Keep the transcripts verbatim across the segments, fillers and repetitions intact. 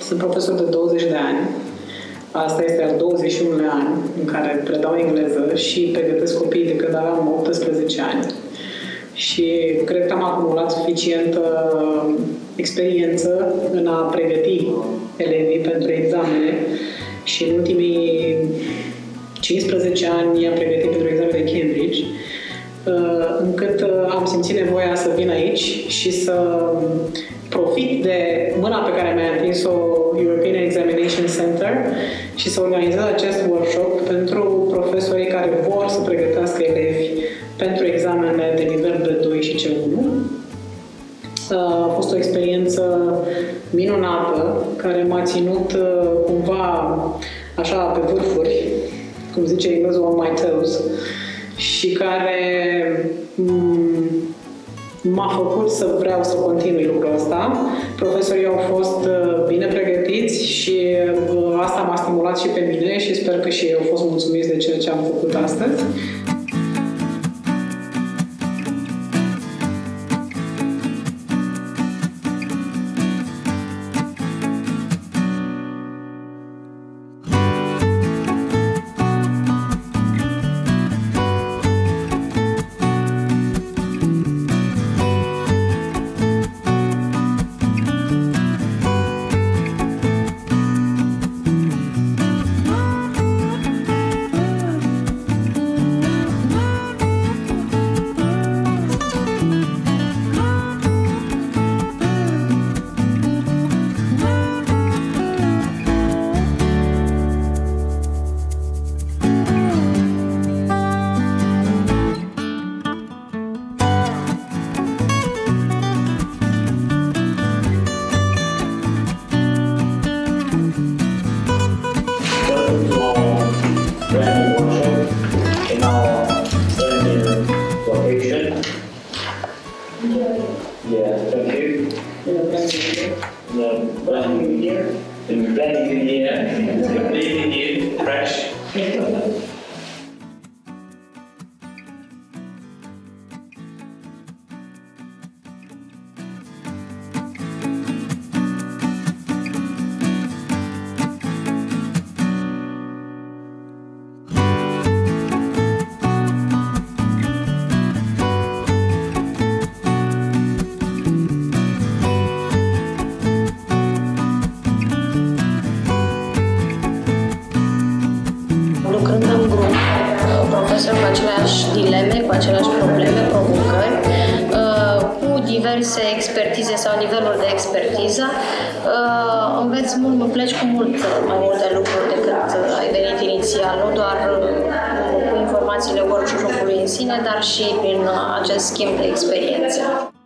Sunt profesor de douăzeci de ani. Asta este al douăzeci și unu an în care predau engleză și pregătesc copiii de când aveam optsprezece ani. Și cred că am acumulat suficientă experiență în a pregăti elevii pentru examene și în ultimii cincisprezece ani i-am pregătit pentru examene de Cambridge, încât am simțit nevoia să vin aici și să profit de mâna pe care mi-a întins-o European Examination Center și să organizez acest workshop pentru profesorii care vor să pregătească elevi pentru examenele de nivel B doi și C unu. A fost o experiență minunată care m-a ținut cumva așa pe vârfuri, cum zice englezul, on my toes, și care m-a făcut să vreau să continui lucrul ăsta. Profesorii au fost bine pregătiți și asta m-a stimulat și pe mine și sper că și ei au fost mulțumiți de ceea ce am făcut astăzi. Yeah, thank you. Yeah, thank you. No, brand new year. Brand new year. It's completely new, fresh. Lucrând în grup, profesori cu aceleași dileme, cu aceleași probleme, provocări, cu diverse expertize sau niveluri de expertiză, înveți mult, pleci cu mult mai multe lucruri decât ai venit inițial, nu doar cu informațiile workshop-ului în sine, dar și prin acest schimb de experiențe.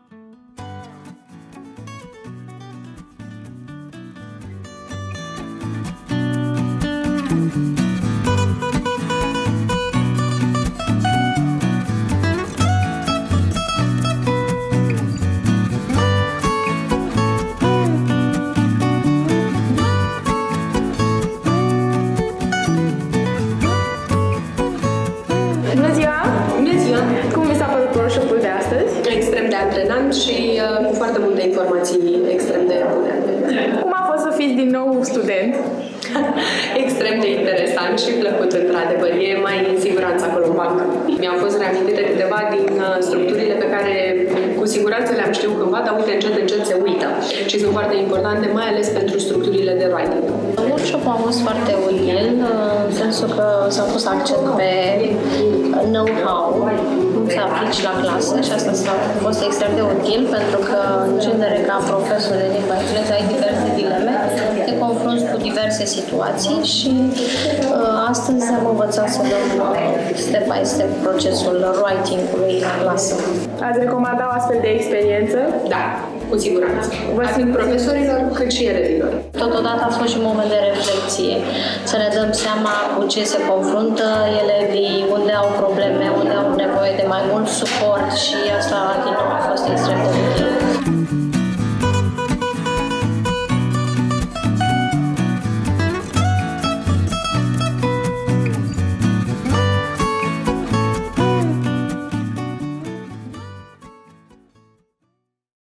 Bună ziua! Bună ziua! Cum vi s-a părut workshop-ul de astăzi? Extrem de antrenant și uh, cu foarte multe informații extrem de bune. Cum a fost să fiți din nou student? Extrem de interesant și plăcut, într-adevăr. E mai în siguranță acolo în bancă. Mi-au fost reamintite câteva din uh, structurile pe care cu siguranță le-am știut cândva, dar uite, încet, încet se uită. Și sunt foarte importante, mai ales pentru structurile de writing. Workshop-ul a fost foarte util, în sensul că s-a pus accent pe know-how, cum să aplici la clasă și asta a fost extrem de util pentru că, în genere, ca profesor de limba engleză, ai diverse dileme, te confrunți cu diverse situații și uh, astăzi am învățat să dăm step by step procesul writing-ului la clasă. Ați recomanda o astfel de experiență? Da, cu siguranță. Vă Atât profesorilor cât și elevilor. Totodată a fost și un moment de reflexie, să ne dăm seama cu ce se confruntă elevii, unde au probleme, unde au nevoie de mai mult suport și asta din nou a fost extrem de util.